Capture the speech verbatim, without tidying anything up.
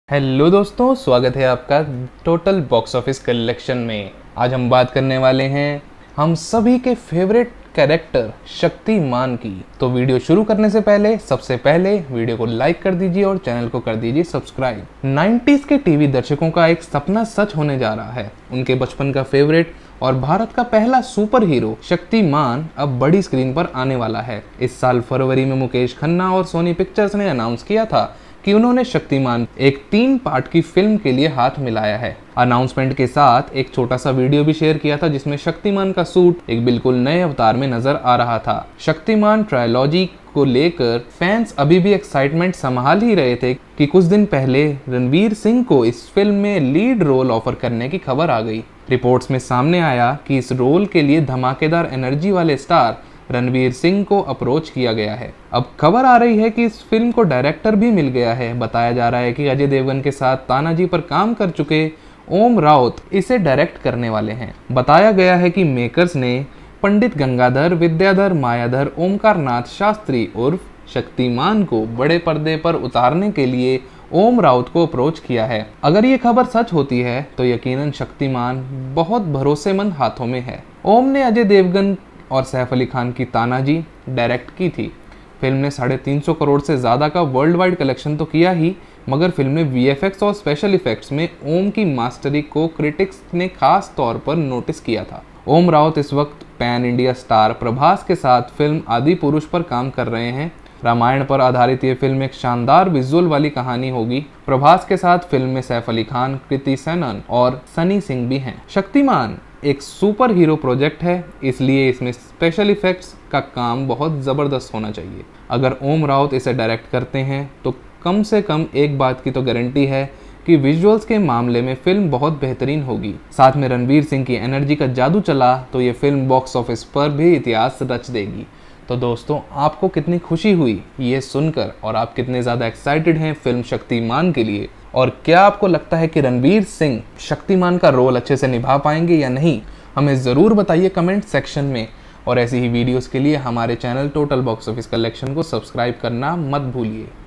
Hello दोस्तों, स्वागत है आपका टोटल बॉक्स ऑफिस कलेक्शन में। आज हम बात करने वाले हैं हम सभी के फेवरेट कैरेक्टर शक्तिमान की। तो वीडियो शुरू करने से पहले सबसे पहले वीडियो को लाइक कर दीजिए और चैनल को कर दीजिए सब्सक्राइब। नाइन्टीज़ के टीवी दर्शकों का एक सपना सच होने जा रहा है। उनके बचपन का फेवरेट और भारत का पहला सुपर हीरो शक्तिमान अब बड़ी स्क्रीन पर आने वाला है। इस साल फरवरी में मुकेश खन्ना और सोनी पिक्चर्स ने अनाउंस किया था कि उन्होंने शक्तिमान एक तीन पार्ट की फिल्म के लिए हाथ मिलाया है। अनाउंसमेंट के साथ एक छोटा सा वीडियो भी शेयर किया था जिसमें शक्तिमान का सूट एक बिल्कुल नए अवतार में नजर आ रहा था। शक्तिमान ट्रायलॉजी को लेकर फैंस अभी भी एक्साइटमेंट संभाल ही रहे थे कि कुछ दिन पहले रणवीर सिंह को इस फिल्म में लीड रोल ऑफर करने की खबर आ गई। रिपोर्ट्स में सामने आया कि इस रोल के लिए धमाकेदार एनर्जी वाले स्टार रणवीर सिंह को अप्रोच किया गया है। अब खबर आ रही है कि इस फिल्म को डायरेक्टर भी मिल गया है। बताया जा रहा है कि अजय देवगन के साथ तानाजी पर काम कर चुके ओम राउत इसे डायरेक्ट करने वाले हैं। बताया गया है कि मेकर्स ने पंडित गंगाधर विद्याधर मायाधर ओमकार नाथ शास्त्री उर्फ शक्तिमान को बड़े पर्दे पर उतारने के लिए ओम राउत को अप्रोच किया है। अगर ये खबर सच होती है तो यकीनन शक्तिमान बहुत भरोसेमंद हाथों में है। ओम ने अजय देवगन और सैफ अली खान की तानाजी डायरेक्ट की थी। फिल्म ने साढ़े तीन सौ करोड़ से ज़्यादा का वर्ल्ड वाइड कलेक्शन तो किया ही, मगर फिल्म में वीएफएक्स और स्पेशल इफेक्ट्स में ओम की मास्टरी को क्रिटिक्स ने खास तौर पर नोटिस किया था। ओम राउत इस वक्त पैन इंडिया स्टार प्रभास के साथ फिल्म आदि पुरुष पर काम कर रहे हैं। रामायण पर आधारित ये फिल्म एक शानदार विजुअल वाली कहानी होगी। प्रभास के साथ फिल्म में सैफ अली खान, कृति सेनन और सनी सिंह भी हैं। शक्तिमान एक सुपर हीरो प्रोजेक्ट है, इसलिए इसमें स्पेशल इफेक्ट्स का काम बहुत ज़बरदस्त होना चाहिए। अगर ओम राउत इसे डायरेक्ट करते हैं तो कम से कम एक बात की तो गारंटी है कि विजुअल्स के मामले में फिल्म बहुत बेहतरीन होगी। साथ में रणवीर सिंह की एनर्जी का जादू चला तो ये फिल्म बॉक्स ऑफिस पर भी इतिहास रच देगी। तो दोस्तों, आपको कितनी खुशी हुई ये सुनकर और आप कितने ज़्यादा एक्साइटेड हैं फिल्म शक्तिमान के लिए, और क्या आपको लगता है कि रणवीर सिंह शक्तिमान का रोल अच्छे से निभा पाएंगे या नहीं, हमें ज़रूर बताइए कमेंट सेक्शन में। और ऐसी ही वीडियोस के लिए हमारे channel total box office collection को सब्सक्राइब करना मत भूलिए।